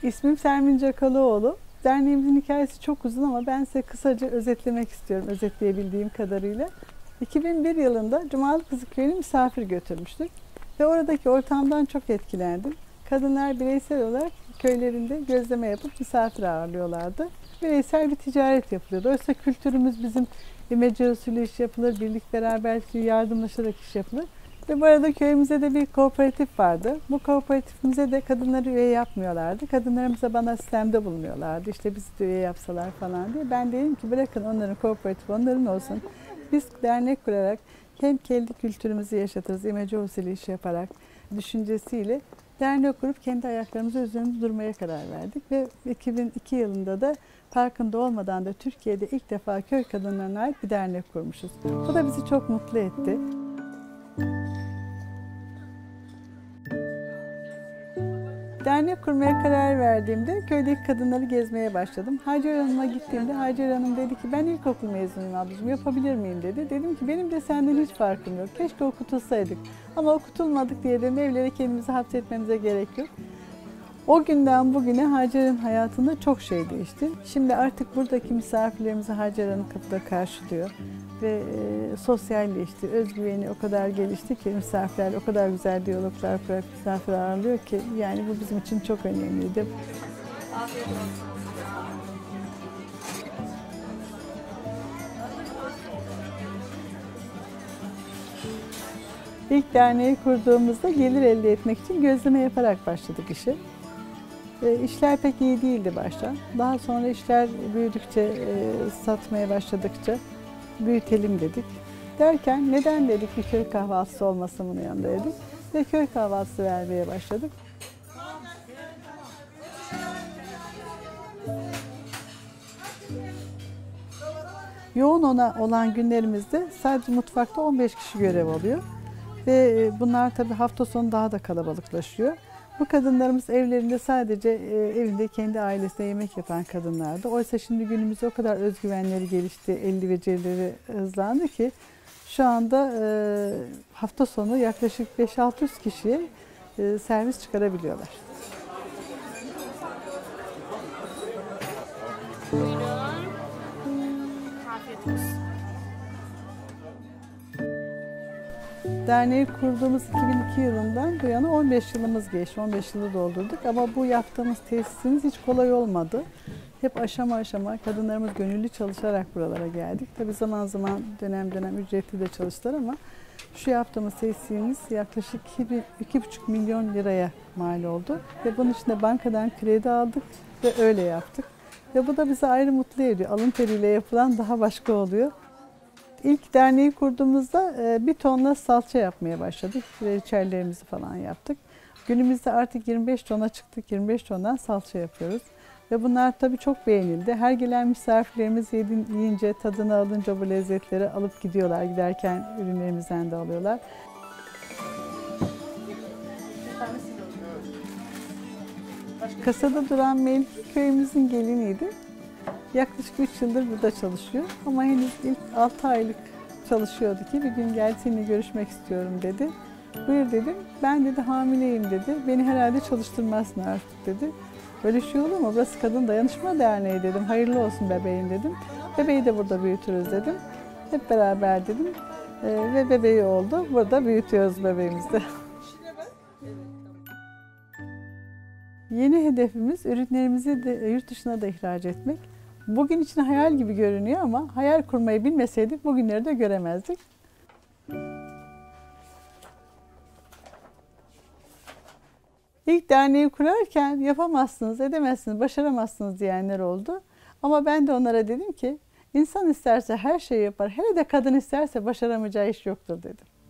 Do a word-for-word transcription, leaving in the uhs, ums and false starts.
İsmim Sermin Cakalıoğlu. Derneğimizin hikayesi çok uzun ama ben size kısaca özetlemek istiyorum, özetleyebildiğim kadarıyla. iki bin bir yılında Cumalı Kızıkköy'üne misafir götürmüştük ve oradaki ortamdan çok etkilendim. Kadınlar bireysel olarak köylerinde gözleme yapıp misafir ağırlıyorlardı. Bireysel bir ticaret yapılıyordu. Oysa kültürümüz bizim imece usulü iş yapılır, birlik beraber yardımlaşarak iş yapılır. Ve bu arada köyümüzde de bir kooperatif vardı. Bu kooperatifimize de kadınları üye yapmıyorlardı. Kadınlarımıza bana sistemde bulunuyorlardı. İşte bizi de üye yapsalar falan diye. Ben dedim ki bırakın onların kooperatifi onların olsun. Biz dernek kurarak hem kendi kültürümüzü yaşatırız, imece usulü iş yaparak düşüncesiyle dernek kurup kendi ayaklarımızı üzerinde durmaya karar verdik. Ve iki bin iki yılında da farkında olmadan da Türkiye'de ilk defa köy kadınlarına ait bir dernek kurmuşuz. Bu da bizi çok mutlu etti. Dernek kurmaya karar verdiğimde köydeki kadınları gezmeye başladım. Hacer Hanım'a gittiğimde Hacer Hanım dedi ki ben ilkokul mezunuyum ablacığım, yapabilir miyim dedi. Dedim ki benim de senden hiç farkım yok. Keşke okutulsaydık. Ama okutulmadık diye dedim evlere kendimizi hapsetmemize gerek yok. O günden bugüne Hacer'in hayatında çok şey değişti. Şimdi artık buradaki misafirlerimizi Hacer Hanım kapıda karşılıyor. Ve e, sosyalleşti, özgüveni o kadar gelişti ki misafirler o kadar güzel diyaloglar kurarak misafir ağırlıyor ki yani bu bizim için çok önemliydi. İlk derneği kurduğumuzda gelir elde etmek için gözleme yaparak başladık işe. E, işler pek iyi değildi başta. Daha sonra işler büyüdükçe, e, satmaya başladıkça büyütelim dedik. Derken neden dedik bir köy kahvaltısı olmasın bunun yanında dedik. Ve köy kahvaltısı vermeye başladık. Yoğun ona olan günlerimizde sadece mutfakta on beş kişi görev alıyor. Ve bunlar tabii hafta sonu daha da kalabalıklaşıyor. Bu kadınlarımız evlerinde sadece evinde kendi ailesine yemek yapan kadınlardı. Oysa şimdi günümüzde o kadar özgüvenleri gelişti, el becerileri hızlandı ki şu anda hafta sonu yaklaşık beş altı yüz kişiye servis çıkarabiliyorlar. Buyurun. Afiyet olsun. Derneği kurduğumuz iki bin iki yılından bu yana on beş yılımız geçti, on beş yılı doldurduk ama bu yaptığımız tesisimiz hiç kolay olmadı. Hep aşama aşama kadınlarımız gönüllü çalışarak buralara geldik. Tabii zaman zaman dönem dönem ücretli de çalıştılar ama şu yaptığımız tesisimiz yaklaşık iki buçuk milyon liraya mal oldu. Ve bunun için de bankadan kredi aldık ve öyle yaptık. Ve bu da bizi ayrı mutlu ediyor. Alın teriyle yapılan daha başka oluyor. İlk derneği kurduğumuzda bir tonla salça yapmaya başladık. Reçellerimizi falan yaptık. Günümüzde artık yirmi beş tona çıktık. yirmi beş tondan salça yapıyoruz. Ve bunlar tabii çok beğenildi. Her gelen misafirlerimiz yiyince, tadını alınca bu lezzetleri alıp gidiyorlar. Giderken ürünlerimizden de alıyorlar. Kasada duran Melih köyümüzün geliniydi. Yaklaşık üç yıldır burada çalışıyor ama henüz ilk altı aylık çalışıyordu ki bir gün geldi seninle görüşmek istiyorum dedi. Buyur dedim. Ben dedi hamileyim dedi. Beni herhalde çalıştırmazsın artık dedi. Böyle şey olur mu? Burası Kadın Dayanışma Derneği dedim. Hayırlı olsun bebeğin dedim. Bebeği de burada büyütürüz dedim. Hep beraber dedim. Ee, ve bebeği oldu. Burada büyütüyoruz bebeğimizi. Yeni hedefimiz ürünlerimizi de yurt dışına da ihraç etmek. Bugün için hayal gibi görünüyor ama hayal kurmayı bilmeseydik bugünleri de göremezdik. İlk derneği kurarken yapamazsınız, edemezsiniz, başaramazsınız diyenler oldu. Ama ben de onlara dedim ki insan isterse her şeyi yapar, hele de kadın isterse başaramayacağı iş yoktur dedim.